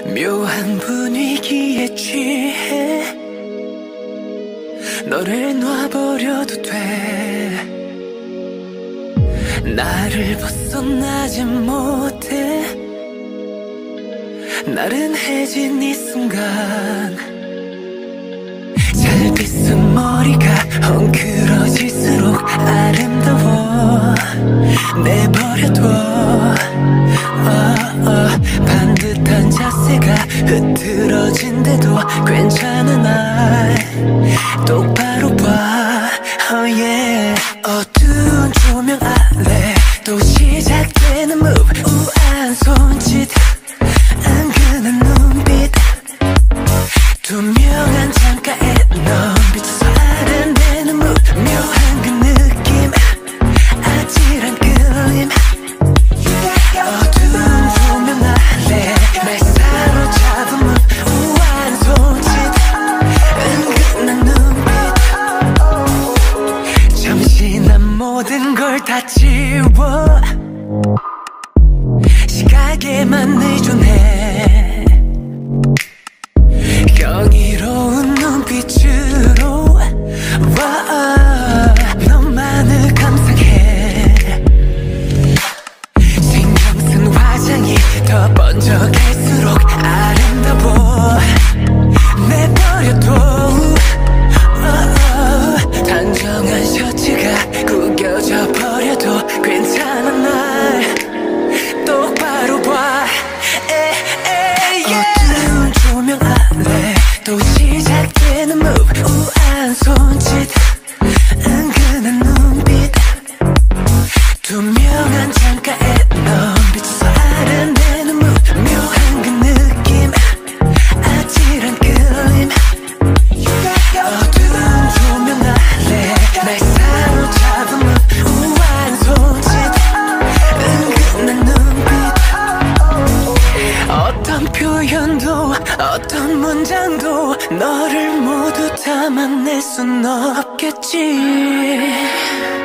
묘한 분위기에 취해 너를 놔버려도 돼. 나를 벗어나지 못해. 나른해진 이 순간 잘 빗은 머리가 헝클어질수록 아름다워. 내버려둬. 반듯한 자세가 흐트러진데도 괜찮은 날 똑바로 봐. 어두운 조명 아래 또 시작되는 move. 우아한 손짓, 은근한 눈빛, 투명한 창가에 넌 비춰서 아른대는 move. 묘한 그 느낌, 아찔한 끌림. 어두운 조명 아래 날 사로잡은 move. 우아한 손짓, 은근한 눈빛. 잠시 난 모든 걸 다 지워. 시각에만 의존해. 경이로운 눈빛으로 너만을 감상해. 신경 쓴 화장이 더 번져갈수록 아름다워. 내버려둬. 단정한 셔츠가 구겨져 버려도 괜찮은 날 똑바로 봐. 어두운 조명 아래 또 시작되는 move. 우아한 손짓, 은근한 눈빛, 투명한 창가에 넌 비춰서 아른대는 move. 묘한 그 느낌, 아찔한 끌림. 어두운 조명 아래 날 사로잡은 move. 우아한 손짓, 은근한 눈빛. 어떤 표현도 어떤 문장도 너를 모두 담아낼 순 없겠지.